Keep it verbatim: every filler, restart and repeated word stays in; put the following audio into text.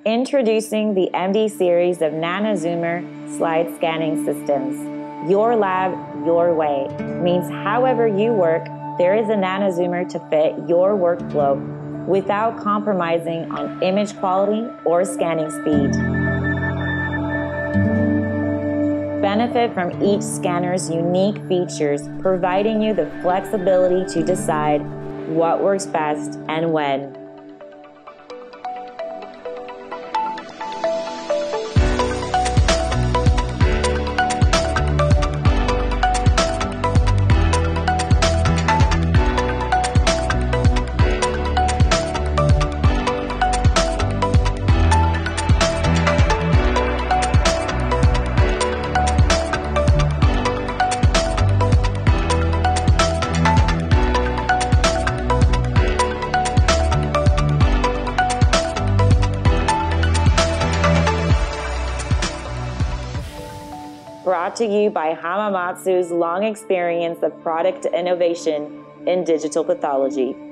Introducing the M D series of NanoZoomer Slide scanning systems. Your lab, your way. Means however you work, there is a NanoZoomer to fit your workflow without compromising on image quality or scanning speed. Benefit from each scanner's unique features, providing you the flexibility to decide what works best and when. Brought to you by Hamamatsu's long experience of product innovation in digital pathology.